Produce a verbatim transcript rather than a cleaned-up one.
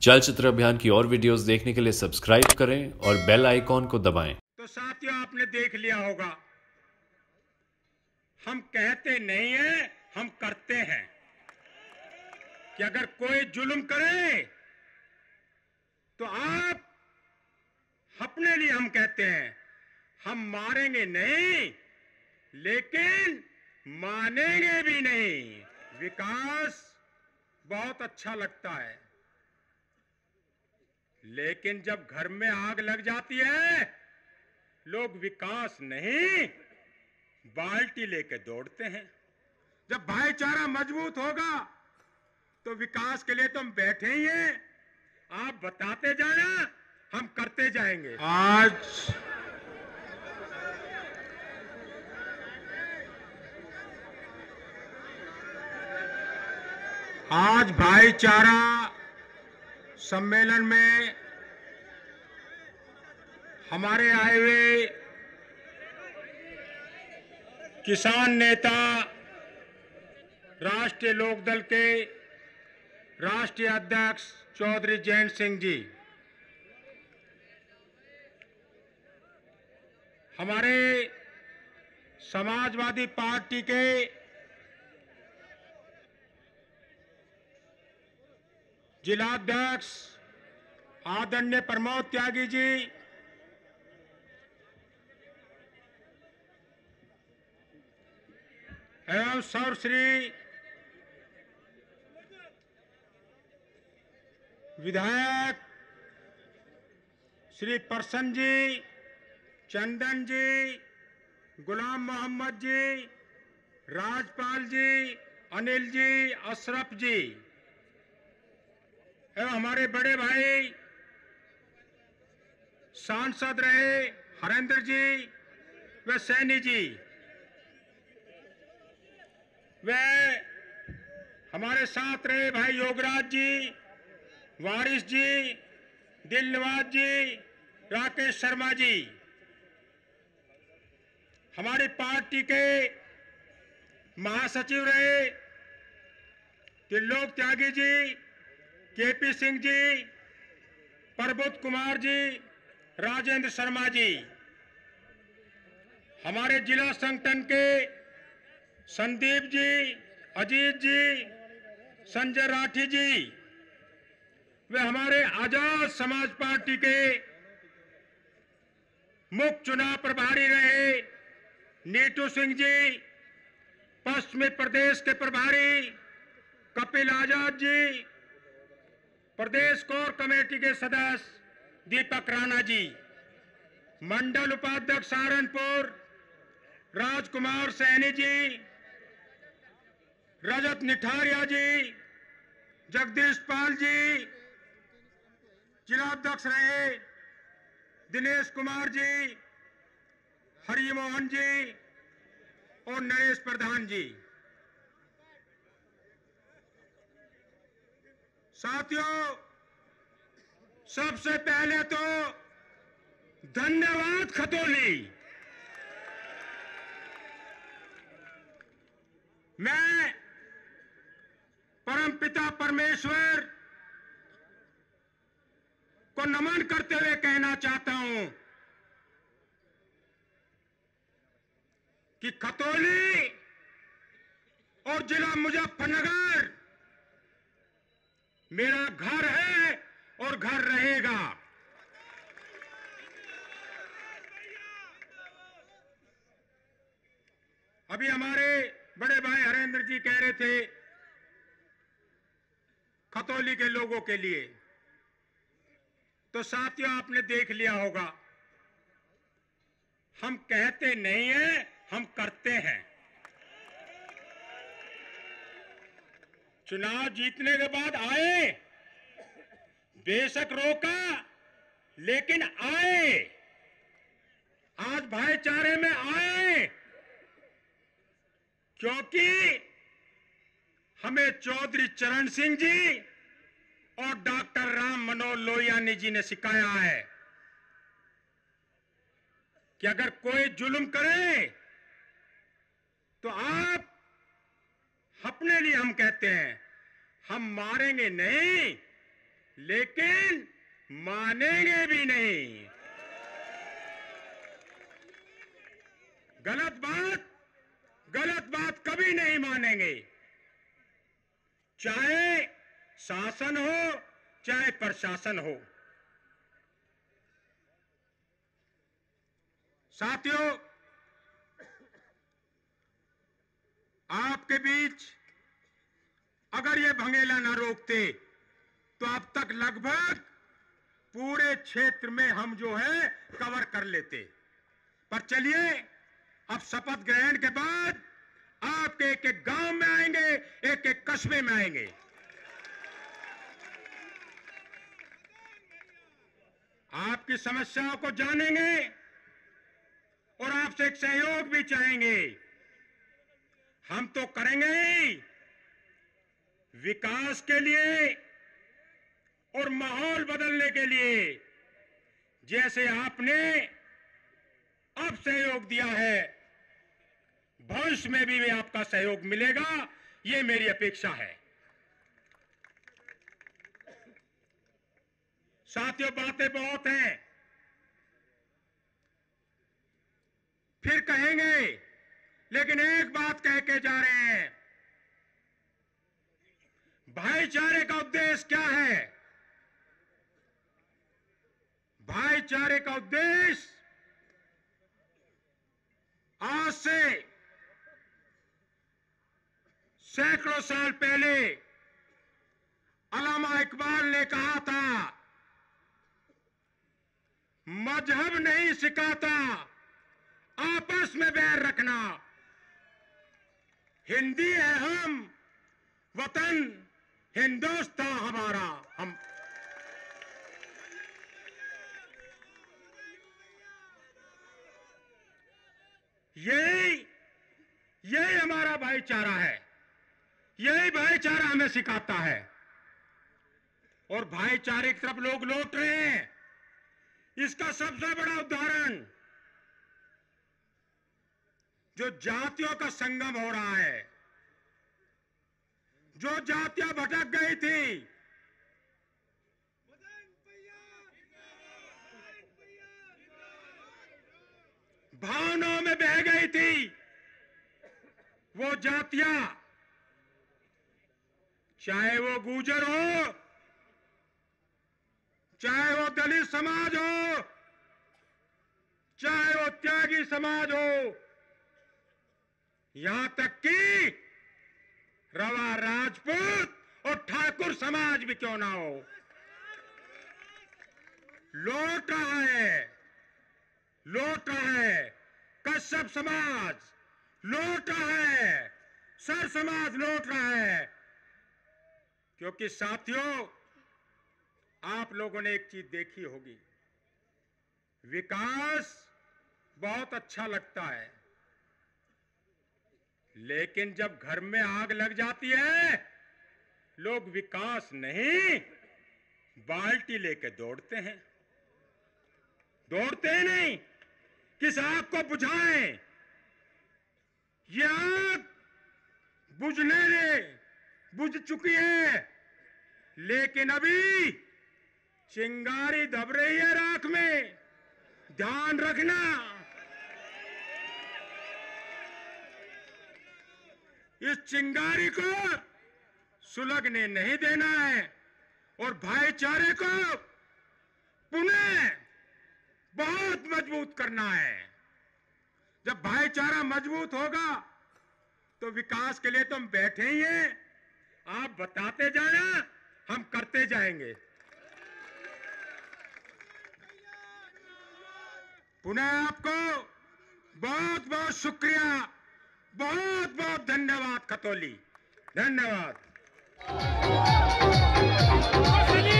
चलचित्र अभियान की और वीडियोस देखने के लिए सब्सक्राइब करें और बेल आइकॉन को दबाएं। तो साथियों, आपने देख लिया होगा, हम कहते नहीं हैं, हम करते हैं कि अगर कोई जुल्म करे तो आप अपने लिए हम कहते हैं, हम मारेंगे नहीं लेकिन मानेंगे भी नहीं। विकास बहुत अच्छा लगता है, लेकिन जब घर में आग लग जाती है लोग विकास नहीं बाल्टी लेके दौड़ते हैं। जब भाईचारा मजबूत होगा तो विकास के लिए तो हम बैठे ही हैं। आप बताते जाना, हम करते जाएंगे। आज आज भाईचारा सम्मेलन में हमारे आए हुए किसान नेता, राष्ट्रीय लोकदल के राष्ट्रीय अध्यक्ष चौधरी जयंत सिंह जी, हमारे समाजवादी पार्टी के जिलाध्यक्ष आदरणीय प्रमोद त्यागी जी, एवं सर्वश्री विधायक श्री प्रसन्न जी, चंदन जी, गुलाम मोहम्मद जी, राजपाल जी, अनिल जी, अशरफ जी, एवं हमारे बड़े भाई सांसद रहे हरेंद्र जी व सैनी जी, वे हमारे साथ रहे भाई योगराज जी, वारिस जी, दिलनवाज जी, राकेश शर्मा जी, हमारी पार्टी के महासचिव रहे त्रिलोक त्यागी जी, केपी सिंह जी, प्रबोध कुमार जी, राजेंद्र शर्मा जी, हमारे जिला संगठन के संदीप जी, अजीत जी, संजय राठी जी, वे हमारे आजाद समाज पार्टी के मुख्य चुनाव प्रभारी रहे नीतू सिंह जी, पश्चिमी प्रदेश के प्रभारी कपिल आजाद जी, प्रदेश कोर कमेटी के सदस्य दीपक राणा जी, मंडल उपाध्यक्ष सहारनपुर राजकुमार सैनी जी, रजत निठारिया जी, जगदीश पाल जी, जिलाध्यक्ष रहे दिनेश कुमार जी, हरिमोहन जी और नरेश प्रधान जी। साथियों, सबसे पहले तो धन्यवाद खतौली। मैं परमपिता परमेश्वर को नमन करते हुए कहना चाहता हूं कि खतौली और जिला मुजफ्फरनगर मेरा घर है और घर रहेगा। अभी हमारे बड़े भाई हरेंद्र जी कह रहे थे खतौली के लोगों के लिए, तो साथियों आपने देख लिया होगा, हम कहते नहीं हैं, हम करते हैं। चुनाव जीतने के बाद आए, बेशक रोका लेकिन आए, आज भाईचारे में आए, क्योंकि हमें चौधरी चरण सिंह जी और डॉक्टर राम मनोहर लोहियानी जी ने सिखाया है कि अगर कोई जुल्म करे तो आप अपने लिए हम कहते हैं, हम मारेंगे नहीं लेकिन मानेंगे भी नहीं। गलत बात गलत बात कभी नहीं मानेंगे, चाहे शासन हो चाहे प्रशासन हो। साथियों, आपके बीच अगर ये भंगेला ना रोकते तो अब तक लगभग पूरे क्षेत्र में हम जो है कवर कर लेते। पर चलिए, अब शपथ ग्रहण के बाद आपके एक एक गांव में आएंगे, एक एक कस्बे में आएंगे। आपकी समस्याओं को जानेंगे और आपसे एक सहयोग भी चाहेंगे। हम तो करेंगे ही, विकास के लिए और माहौल बदलने के लिए। जैसे आपने अब सहयोग दिया है, भविष्य में भी आपका सहयोग मिलेगा, ये मेरी अपेक्षा है। साथियों, बातें बहुत हैं, फिर कहेंगे, लेकिन एक बात कह के जा रहे हैं। भाईचारे का उद्देश्य क्या है? भाईचारे का उद्देश्य आज से सैकड़ों साल पहले अल्लामा इकबाल ने कहा था, मजहब नहीं सिखाता आपस में बैर रखना। हिंदी है हम, वतन हिंदुस्तान हमारा। हम यही यही हमारा भाईचारा है, यही भाईचारा हमें सिखाता है। और भाईचारे की तरफ लोग लौट रहे हैं। इसका सबसे बड़ा उदाहरण जो जातियों का संगम हो रहा है। जो जातियां भटक गई थी, भावनाओं में बह गई थी, वो जातियां, चाहे वो गुर्जर हो, चाहे वो दलित समाज हो, चाहे वो त्यागी समाज हो, यहां तक कि रवा राजपूत और ठाकुर समाज भी क्यों ना हो, लौट रहा है लौट रहा है कश्यप समाज लौट रहा है, सर समाज लौट रहा है। क्योंकि साथियों, आप लोगों ने एक चीज देखी होगी, विकास बहुत अच्छा लगता है, लेकिन जब घर में आग लग जाती है, लोग विकास नहीं बाल्टी लेके दौड़ते हैं। दौड़ते ही नहीं, किस आग को बुझाएं। ये आग बुझने दे, बुझ चुकी है, लेकिन अभी चिंगारी दब रही है राख में। ध्यान रखना, इस चिंगारी को सुलगने नहीं देना है और भाईचारे को पुनः बहुत मजबूत करना है। जब भाईचारा मजबूत होगा तो विकास के लिए तो हम बैठे ही हैं। आप बताते जाना, हम करते जाएंगे। पुनः आपको बहुत बहुत शुक्रिया, बहुत बहुत धन्यवाद खतौली, धन्यवाद।